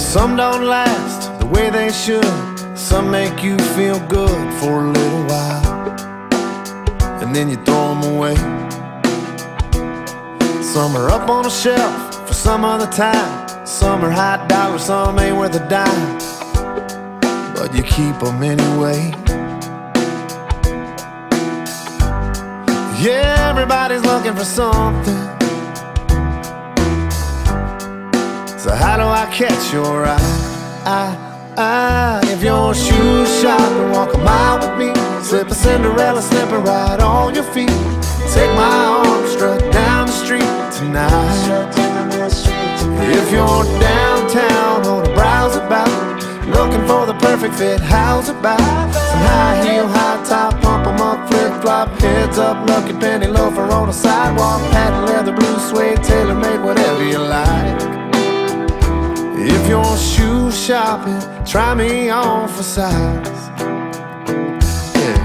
Some don't last the way they should. Some make you feel good for a little while, and then you throw them away. Some are up on a shelf for some other time. Some are high dollar, some ain't worth a dime, but you keep them anyway. Yeah, everybody's looking for something. So how do I catch your eye? If you're shoe shopping, walk a mile with me. Slip a Cinderella slipper right on your feet. Take my arm, strut down the street tonight. If you're downtown on a browse about, looking for the perfect fit, how's about some high heel, high top, pump 'em up, flip flop, heads up, lucky penny loafer on the sidewalk, patent leather, blue suede, tailor made, whatever you like. If you're shoe shopping, try me on for size. Yeah.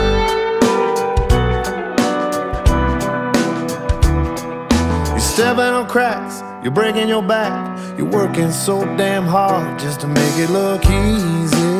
You're stepping on cracks, you're breaking your back. You're working so damn hard just to make it look easy.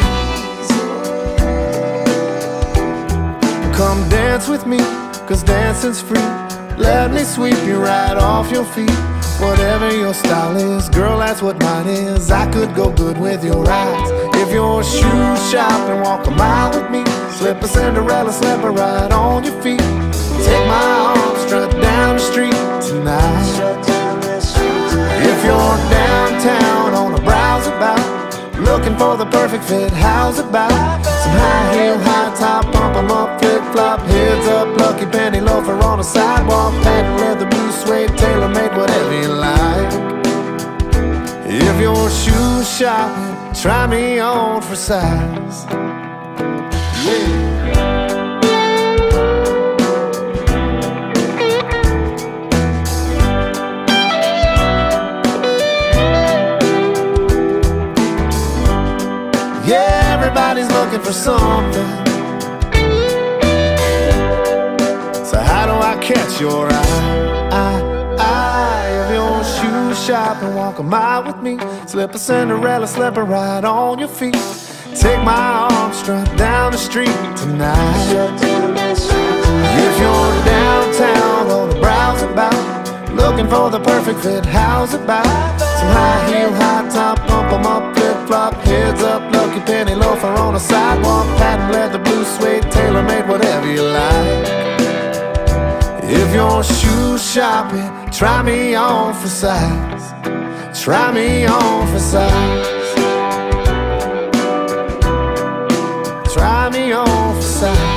Come dance with me, 'cause dancing's free. Let me sweep you right off your feet. Whatever your style is, girl, that's what mine is. I could go good with your eyes. If you're shoe shopping, walk a mile with me. Slip a Cinderella slipper right on your feet. Take my arm, strut down the street tonight. If you're downtown on a browse about, looking for the perfect fit, how's about some high heel, high top, pump 'em up, flip flop, heads up, lucky penny loafer on the sidewalk, patent leather, blue suede, tailor made, whatever you like. If you're shoe shopping, try me on for size. Yeah. Yeah, everybody's looking for something. So how do I catch your eye? If you're shoe shopping, walk a mile with me. Slip a Cinderella slipper right on your feet. Take my arm, strut down the street tonight. If you're downtown on a browse about, looking for the perfect fit, how's about some high heel, high top, pump 'em up, flip flop, heads up, lucky penny loafer on the sidewalk, patent leather, blue suede, tailor made, whatever you like. If you're shoe shopping, try me on for size. Try me on for size. Try me on for size.